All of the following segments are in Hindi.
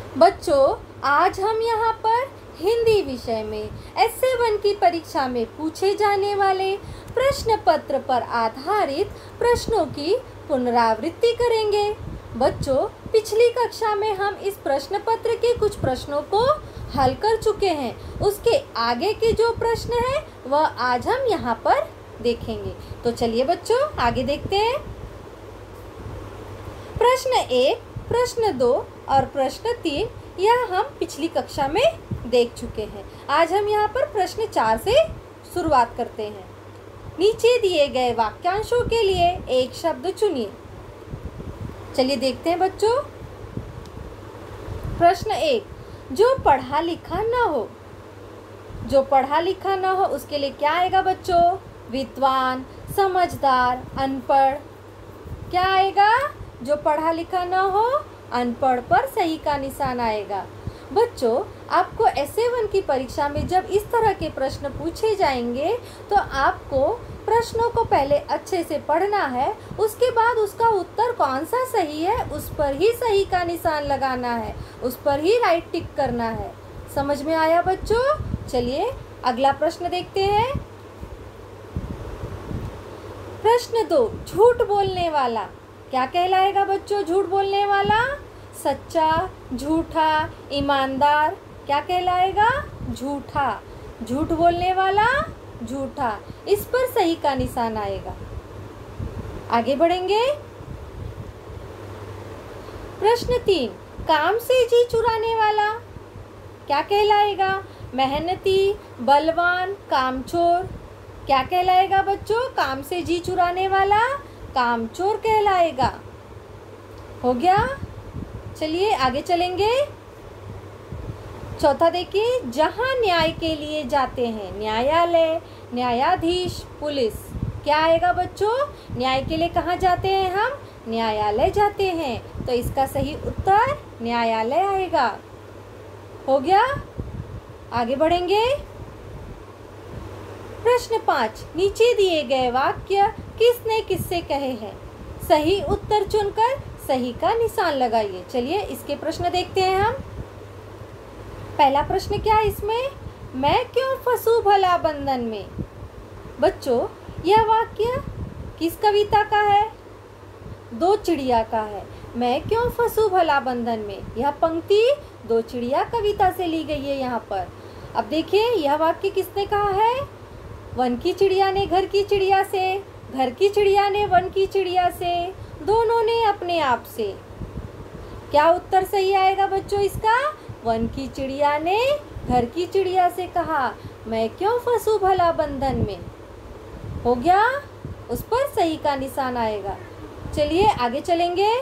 बच्चों, आज हम यहाँ पर हिंदी विषय में S7 की परीक्षा में पूछे जाने वाले प्रश्न पत्र पर आधारित प्रश्नों की पुनरावृत्ति करेंगे। बच्चों, पिछली कक्षा में हम इस प्रश्न पत्र के कुछ प्रश्नों को हल कर चुके हैं। उसके आगे के जो प्रश्न हैं वह आज हम यहाँ पर देखेंगे। तो चलिए बच्चों, आगे देखते हैं। प्रश्न 1, प्रश्न 2 और प्रश्न 3 यह हम पिछली कक्षा में देख चुके हैं। आज हम यहाँ पर प्रश्न 4 से शुरुआत करते हैं। नीचे दिए गए वाक्यांशों के लिए एक शब्द चुनिए। चलिए देखते हैं बच्चों। प्रश्न 1, जो पढ़ा लिखा न हो। जो पढ़ा लिखा न हो उसके लिए क्या आएगा बच्चों? विद्वान, समझदार, अनपढ़। क्या आएगा? जो पढ़ा लिखा न हो, अनपढ़ पर सही का निशान आएगा। बच्चों, आपको S7 की परीक्षा में जब इस तरह के प्रश्न पूछे जाएंगे तो आपको प्रश्नों को पहले अच्छे से पढ़ना है, उसके बाद उसका उत्तर कौन सा सही है उस पर ही सही का निशान लगाना है, उस पर ही राइट टिक करना है। समझ में आया बच्चों? चलिए अगला प्रश्न देखते हैं। प्रश्न 2, झूठ बोलने वाला क्या कहलाएगा बच्चों? झूठ बोलने वाला सच्चा, झूठा, ईमानदार। क्या कहलाएगा? झूठा। झूठ बोलने वाला झूठा, इस पर सही का निशान आएगा। आगे बढ़ेंगे। प्रश्न 3, काम से जी चुराने वाला क्या कहलाएगा? मेहनती, बलवान, कामचोर। क्या कहलाएगा बच्चों? काम से जी चुराने वाला कामचोर कहलाएगा। हो गया? चलिए आगे चलेंगे। चौथा देखिए, जहां न्याय के लिए जाते हैं, न्यायालय, न्यायाधीश, पुलिस। क्या आएगा बच्चों? न्याय के लिए कहाँ जाते हैं हम? न्यायालय जाते हैं, तो इसका सही उत्तर न्यायालय आएगा। हो गया? आगे बढ़ेंगे। प्रश्न 5, नीचे दिए गए वाक्य किसने किससे कहे हैं? सही उत्तर चुनकर सही का निशान लगाइए। चलिए इसके प्रश्न देखते हैं हम। पहला प्रश्न क्या है इसमें? मैं क्यों फंसू भला बंधन में। बच्चों, यह वाक्य किस कविता का है? दो चिड़िया का है। मैं क्यों फंसू भला बंधन में, यह पंक्ति दो चिड़िया कविता से ली गई है यहाँ पर। अब देखिए यह वाक्य किसने कहा है? वन की चिड़िया ने घर की चिड़िया से, घर की चिड़िया ने वन की चिड़िया से, दोनों ने अपने आप से। क्या उत्तर सही आएगा बच्चों इसका? वन की चिड़िया ने घर की चिड़िया से कहा, मैं क्यों फंसू भला बंधन में। हो गया? उस पर सही का निशान आएगा। चलिए आगे चलेंगे।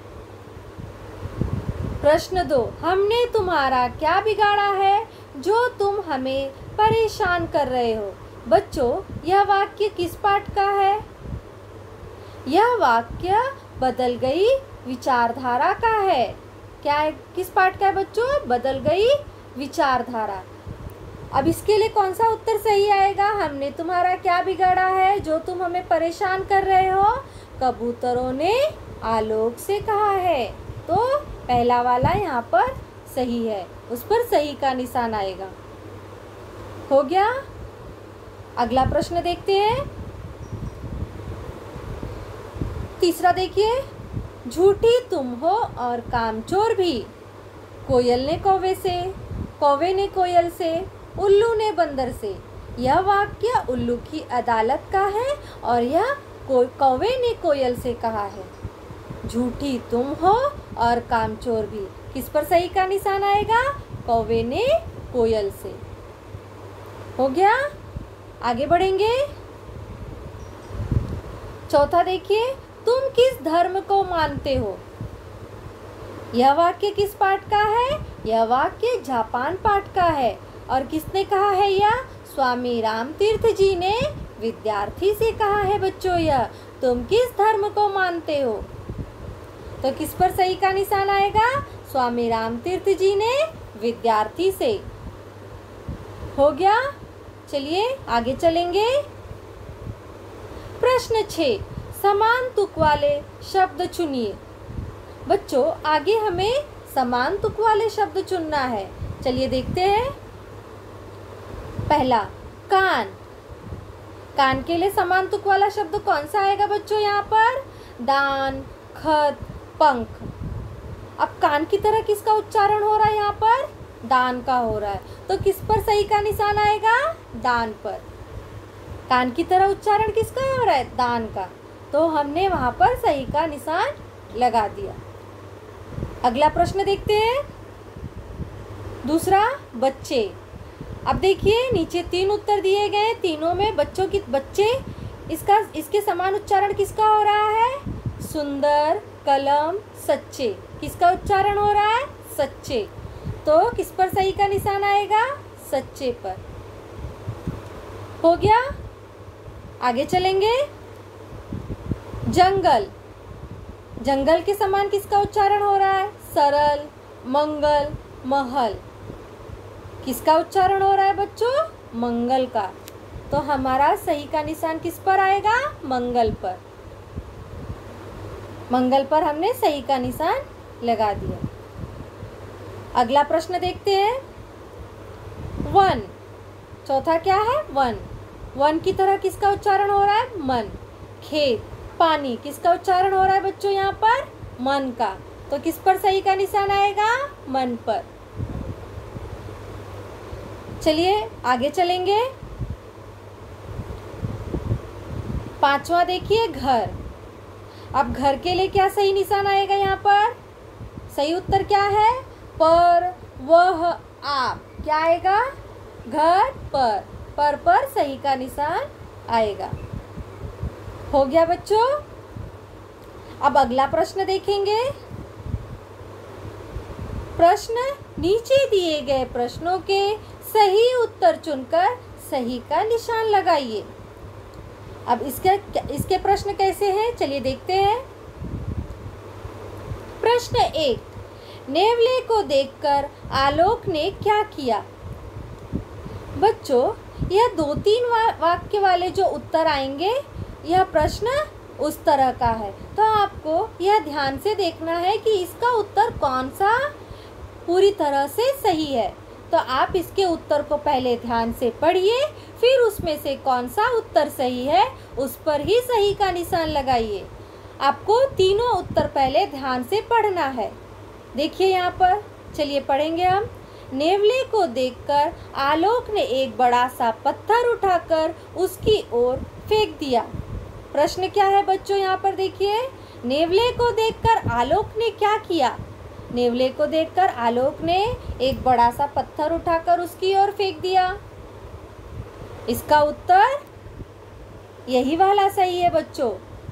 प्रश्न 2, हमने तुम्हारा क्या बिगाड़ा है जो तुम हमें परेशान कर रहे हो। बच्चों, यह वाक्य किस पाठ का है? यह वाक्य बदल गई विचारधारा का है। क्या है? किस पाठ का है बच्चों? बदल गई विचारधारा। अब इसके लिए कौन सा उत्तर सही आएगा? हमने तुम्हारा क्या बिगाड़ा है जो तुम हमें परेशान कर रहे हो? कबूतरों ने आलोक से कहा है, तो पहला वाला यहाँ पर सही है, उस पर सही का निशान आएगा। हो गया? अगला प्रश्न देखते हैं। तीसरा देखिए, झूठी तुम हो और कामचोर भी। कोयल ने कौवे से, कौवे ने कोयल से, उल्लू ने बंदर से। यह वाक्य उल्लू की अदालत का है और यह कौवे ने कोयल से कहा है। झूठी तुम हो और कामचोर भी, किस पर सही का निशान आएगा? कौवे ने कोयल से। हो गया? आगे बढ़ेंगे। चौथा देखिए, तुम किस धर्म को मानते हो। यह वाक्य किस पाठ का है? यह वाक्य जापान पाठ का है और किसने कहा है? यह स्वामी रामतीर्थ जी ने विद्यार्थी से कहा है। बच्चों, यह तुम किस धर्म को मानते हो, तो किस पर सही का निशान आएगा? स्वामी रामतीर्थ जी ने विद्यार्थी से। हो गया? चलिए आगे चलेंगे। प्रश्न 6, समान तुक वाले शब्द चुनिए। बच्चों, आगे हमें समान तुक वाले शब्द चुनना है। चलिए देखते हैं। पहला कान। कान के लिए समान तुक वाला शब्द कौन सा आएगा बच्चों यहाँ पर? दान, खत, पंख। अब कान की तरह किसका उच्चारण हो रहा है यहाँ पर? दान का हो रहा है। तो किस पर सही का निशान आएगा? दान पर। कान की तरह उच्चारण किसका हो रहा है? दान का। तो हमने वहां पर सही का निशान लगा दिया। अगला प्रश्न देखते हैं। दूसरा बच्चे। अब देखिए नीचे 3 उत्तर दिए गए, तीनों में बच्चे इसके समान उच्चारण किसका हो रहा है? सुंदर, कलम, सच्चे। किसका उच्चारण हो रहा है? सच्चे। तो किस पर सही का निशान आएगा? सच्चे पर। हो गया। आगे चलेंगे। जंगल। जंगल के समान किसका उच्चारण हो रहा है? सरल, मंगल, महल। किसका उच्चारण हो रहा है बच्चों? मंगल का। तो हमारा सही का निशान किस पर आएगा? मंगल पर। मंगल पर हमने सही का निशान लगा दिया। अगला प्रश्न देखते हैं। वन। चौथा क्या है? वन। वन की तरह किसका उच्चारण हो रहा है? मन। खेत, पानी। किसका उच्चारण हो रहा है बच्चों यहाँ पर? मन का। तो किस पर सही का निशान आएगा? मन पर। चलिए आगे चलेंगे। पांचवा देखिए घर। अब घर के लिए क्या सही निशान आएगा यहाँ पर? सही उत्तर क्या है? पर, वह, आप। क्या आएगा? घर पर। पर सही का निशान आएगा। हो गया बच्चों। अब अगला प्रश्न देखेंगे। प्रश्न नीचे दिए गए प्रश्नों के सही उत्तर चुनकर सही का निशान लगाइए। अब इसके प्रश्न कैसे हैं? चलिए देखते हैं। प्रश्न 1। नेवले को देखकर आलोक ने क्या किया? बच्चों यह 2-3 वाक्य वाले जो उत्तर आएंगे, यह प्रश्न उस तरह का है। तो आपको यह ध्यान से देखना है कि इसका उत्तर कौन सा पूरी तरह से सही है। तो आप इसके उत्तर को पहले ध्यान से पढ़िए, फिर उसमें से कौन सा उत्तर सही है उस पर ही सही का निशान लगाइए। आपको तीनों उत्तर पहले ध्यान से पढ़ना है। देखिए यहाँ पर, चलिए पढ़ेंगे हम। नेवले को देखकर आलोक ने एक बड़ा सा पत्थर उठाकर उसकी ओर फेंक दिया। प्रश्न क्या है बच्चों यहाँ पर देखिए। नेवले को देखकर आलोक ने क्या किया? नेवले को देखकर आलोक ने एक बड़ा सा पत्थर उठाकर उसकी ओर फेंक दिया। इसका उत्तर यही वाला सही है बच्चों।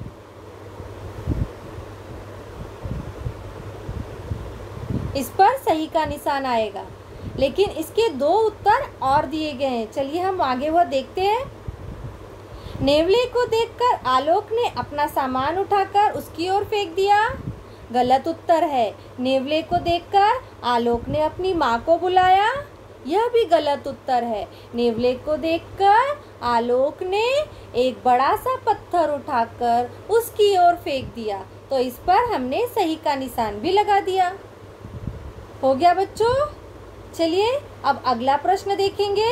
इस पर सही का निशान आएगा। लेकिन इसके 2 उत्तर और दिए गए हैं। चलिए हम आगे वह देखते हैं। नेवले को देखकर आलोक ने अपना सामान उठाकर उसकी ओर फेंक दिया। गलत उत्तर है। नेवले को देखकर आलोक ने अपनी माँ को बुलाया। यह भी गलत उत्तर है। नेवले को देखकर आलोक ने एक बड़ा सा पत्थर उठाकर उसकी ओर फेंक दिया। तो इस पर हमने सही का निशान भी लगा दिया। हो गया बच्चों। चलिए अब अगला प्रश्न देखेंगे।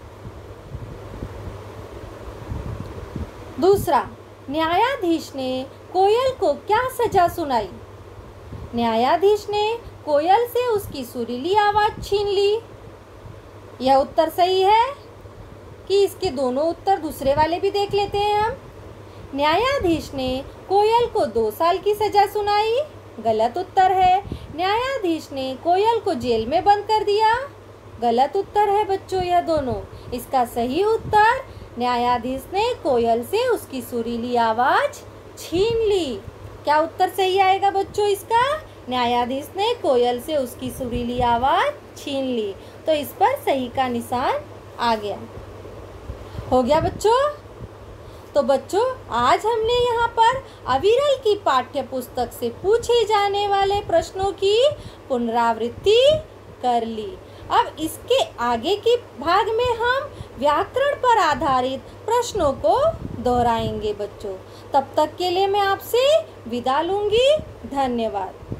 दूसरा, न्यायाधीश ने कोयल को क्या सजा सुनाई? न्यायाधीश ने कोयल से उसकी सुरीली आवाज छीन ली। यह उत्तर सही है कि इसके दोनों उत्तर दूसरे वाले भी देख लेते हैं हम। न्यायाधीश ने कोयल को 2 साल की सजा सुनाई। गलत उत्तर है। न्यायाधीश ने कोयल को जेल में बंद कर दिया। गलत उत्तर है बच्चों यह दोनों। इसका सही उत्तर, न्यायाधीश ने कोयल से उसकी सुरीली आवाज छीन ली। क्या उत्तर सही आएगा बच्चों इसका? न्यायाधीश ने कोयल से उसकी सुरीली आवाज छीन ली। तो इस पर सही का निशान आ गया। हो गया बच्चों। तो बच्चों आज हमने यहाँ पर अविरल की पाठ्य पुस्तक से पूछे जाने वाले प्रश्नों की पुनरावृत्ति कर ली। अब इसके आगे के भाग में हम व्याकरण पर आधारित प्रश्नों को दोहराएंगे बच्चों। तब तक के लिए मैं आपसे विदा लूंगी। धन्यवाद।